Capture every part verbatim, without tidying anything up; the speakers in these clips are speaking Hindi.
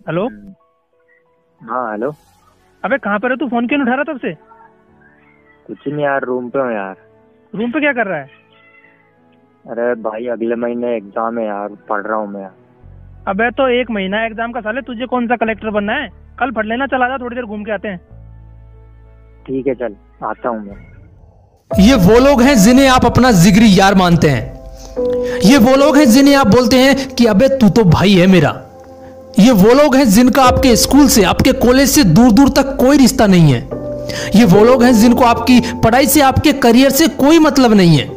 हेलो। हाँ हेलो। अबे कहाँ पर है तू? फोन क्यों नहीं उठा रहा तब से? कुछ नहीं यार, रूम पे हूँ यार। रूम पे क्या कर रहा है? अरे भाई अगले महीने एग्जाम है यार, पढ़ रहा हूँ मैं। अबे तो एक महीना एग्जाम का साले, तुझे कौन सा कलेक्टर बनना है? कल पढ़ लेना, चला जा थोड़ी देर घूम के आते हैं। ठीक है चल आता हूँ मैं। ये वो लोग हैं जिन्हें आप अपना जिगरी यार मानते हैं। ये वो लोग हैं जिन्हें आप बोलते हैं कि अबे तू तो भाई है मेरा। ये वो लोग हैं जिनका आपके स्कूल से, आपके कॉलेज से दूर दूर तक कोई रिश्ता नहीं है। ये वो लोग हैं जिनको आपकी पढ़ाई से, आपके करियर से कोई मतलब नहीं है।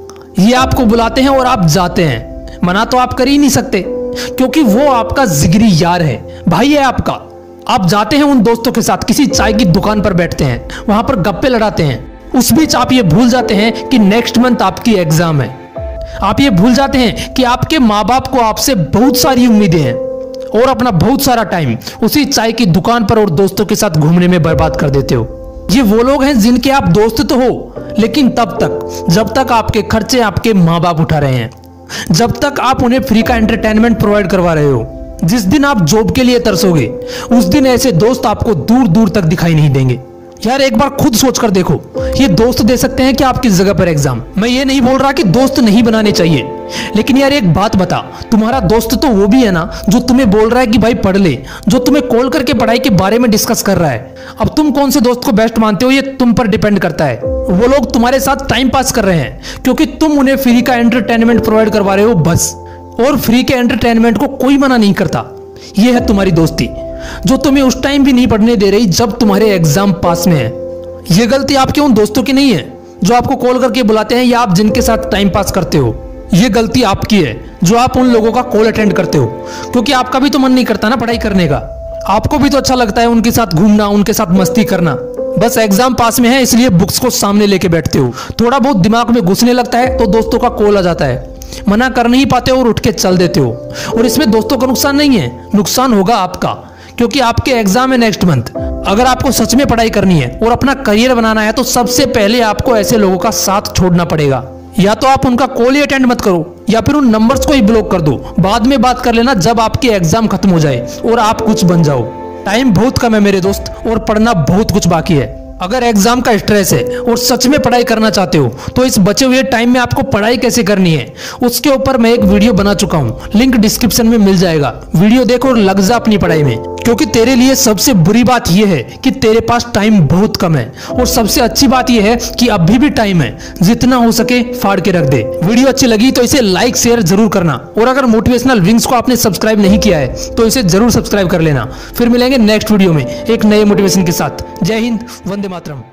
ये आपको बुलाते हैं और आप जाते हैं, मना तो आप कर ही नहीं सकते क्योंकि वो आपका जिगरी यार है, भाई है आपका। आप जाते हैं उन दोस्तों के साथ, किसी चाय की दुकान पर बैठते हैं, वहां पर गप्पे लड़ाते हैं। उस बीच आप ये भूल जाते हैं कि नेक्स्ट मंथ आपकी एग्जाम है। आप ये भूल जाते हैं कि आपके माँ बाप को आपसे बहुत सारी उम्मीदें हैं और अपना बहुत सारा टाइम उसी चाय की दुकान पर और दोस्तों के साथ घूमने में बर्बाद कर देते हो। ये वो लोग हैं जिनके आप दोस्त तो हो, लेकिन तब तक जब तक आपके खर्चे आपके माँ बाप उठा रहे हैं, जब तक आप उन्हें फ्री का एंटरटेनमेंट प्रोवाइड करवा रहे हो। जिस दिन आप जॉब के लिए तरसोगे, उस दिन ऐसे दोस्त आपको दूर दूर तक दिखाई नहीं देंगे। यार एक बार खुद सोचकर देखो, ये दोस्त दे सकते हैं कि आप किस जगह पर एग्जाम। मैं ये नहीं बोल रहा कि दोस्त नहीं बनाने चाहिए, लेकिन यार एक बात बता, तुम्हारा दोस्त तो वो भी है ना जो तुम्हें बोल रहा है कि भाई पढ़ ले, जो तुम्हें कॉल करके पढ़ाई के बारे में डिस्कस कर रहा है। अब तुम कौन से दोस्त को बेस्ट मानते हो ये तुम पर डिपेंड करता है। वो लोग तुम्हारे साथ टाइम पास कर रहे हैं क्योंकि तुम उन्हें फ्री का एंटरटेनमेंट प्रोवाइड करवा रहे हो बस, और फ्री के एंटरटेनमेंट को कोई मना नहीं करता। यह है तुम्हारी दोस्ती, जो तुम्हें उस टाइम भी नहीं पढ़ने दे रही जब तुम्हारे एग्जाम पास में है। यह गलती आपके उन दोस्तों की नहीं है जो आपको कॉल करके बुलाते हैं या आप जिनके साथ टाइम पास करते हो। यह गलती आपकी है जो आप उन लोगों का कॉल अटेंड करते हो, क्योंकि आपका भी तो मन नहीं करता ना पढ़ाई करने का। आपको भी तो अच्छा लगता है उनके साथ घूमना, उनके साथ मस्ती करना। बस एग्जाम पास में है इसलिए बुक्स को सामने लेके बैठते हो। थोड़ा बहुत दिमाग में घुसने लगता है तो दोस्तों का कॉल आ जाता है, मना कर नहीं पाते और उठ के चल देते हो। और इसमें दोस्तों का नुकसान नहीं है, नुकसान होगा आपका, क्योंकि आपके एग्जाम है नेक्स्ट मंथ। अगर आपको सच में पढ़ाई करनी है और अपना करियर बनाना है तो सबसे पहले आपको ऐसे लोगों का साथ छोड़ना पड़ेगा। या तो आप उनका कॉल ही अटेंड मत करो या फिर उन नंबर्स को ही ब्लॉक कर दो। बाद में बात कर लेना जब आपके एग्जाम खत्म हो जाए और आप कुछ बन जाओ। टाइम बहुत कम है मेरे दोस्त, और पढ़ना बहुत कुछ बाकी है। अगर एग्जाम का स्ट्रेस है और सच में पढ़ाई करना चाहते हो तो इस बचे हुए टाइम में आपको पढ़ाई कैसे करनी है उसके ऊपर मैं एक वीडियो बना चुका हूँ, लिंक डिस्क्रिप्शन में मिल जाएगा। वीडियो देखो और लग जा अपनी पढ़ाई में, क्योंकि तेरे लिए सबसे बुरी बात यह है कि तेरे पास टाइम बहुत कम है, और सबसे अच्छी बात यह है कि अभी भी टाइम है। जितना हो सके फाड़ के रख दे। वीडियो अच्छी लगी तो इसे लाइक शेयर जरूर करना, और अगर मोटिवेशनल विंग्स को आपने सब्सक्राइब नहीं किया है तो इसे जरूर सब्सक्राइब कर लेना। फिर मिलेंगे नेक्स्ट वीडियो में एक नए मोटिवेशन के साथ। जय हिंद, वंदे मातरम।